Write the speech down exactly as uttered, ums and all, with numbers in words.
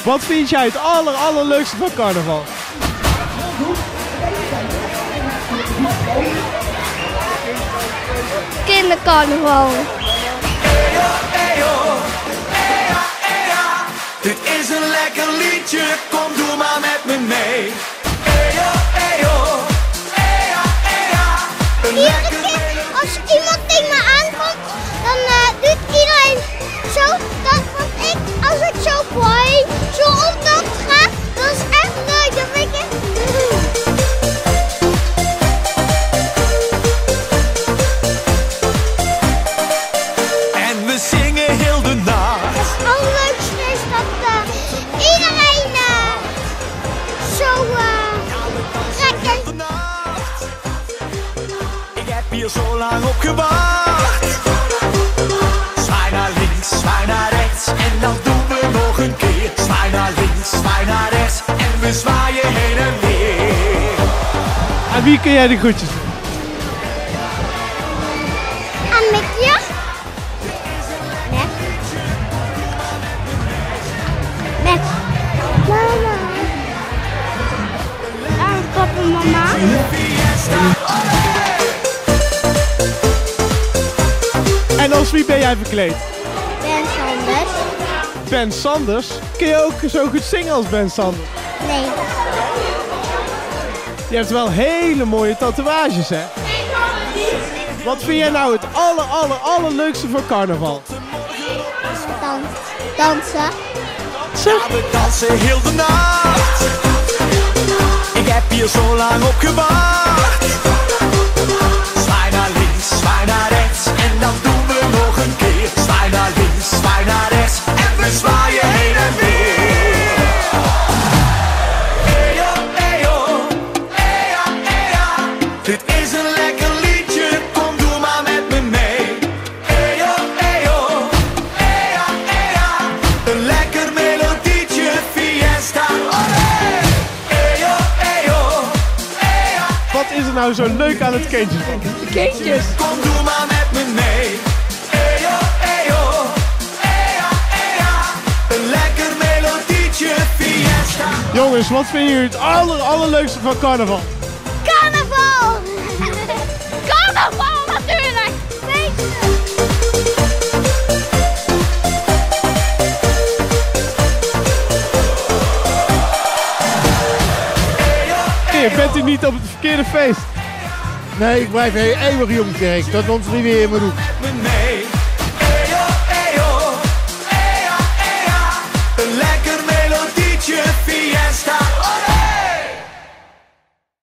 Wat vind jij het aller, allerleukste van carnaval? Kindercarnaval. Dit is een lekker liedje, kom doe maar met me mee. Eyo, eyo, eya, eya. Een lekker keer, als iemand tegen me aankomt, dan uh, doet iedereen zo. Dat, want ik, als ik zo gooi, zo op dat ga, dat is echt leuk. Dat vind ik echt leuk. En we zingen heel de nacht. Het allerleukste is dat uh, iedereen uh, zo uh, lekker. Ik heb hier zo lang op gewacht. Zwaai naar links, zwaai naar rechts en dan doen we nog een keer. Zwaai naar links, zwaai naar rechts en we zwaaien heen en weer. Aan wie kun jij de groetjes doen? Aan Mickey. Net. Net. Mama. Aan papa en mama. En als wie ben jij verkleed? Ben Sanders. Ben Sanders? Kun je ook zo goed zingen als Ben Sanders? Nee. Je hebt wel hele mooie tatoeages, hè? Wat vind jij nou het aller, aller, allerleukste van carnaval? Dans. Dansen. Ja, we dansen heel de nacht. Ik heb hier zo lang op gewacht. Zwaai naar links, zwaai naar rechts en dan doen we nog een keer. Zwaai naar links, zwaai naar rechts en we zwaaien heen en weer. Eyo, eyo, eya, eya. Dit is een lekker liedje, kom doe maar met me mee. Eyo, eyo, eya, eya. Een lekker melodietje, fiesta, olé. Eyo, eyo, eya. Wat is er nou zo leuk aan het kindjes? Kindjes. Kom doe maar met me mee. Eyo, eyo, eya, eya. Een lekker melodietje, fiesta. Jongens, wat vinden jullie het aller, allerleukste van carnaval? Carnaval. Carnaval natuurlijk. Feesten. Je bent u niet op het verkeerde feest. Nee, ik blijf eeuwig jong, Dirk. Dat ons niet weer in mijn hoek.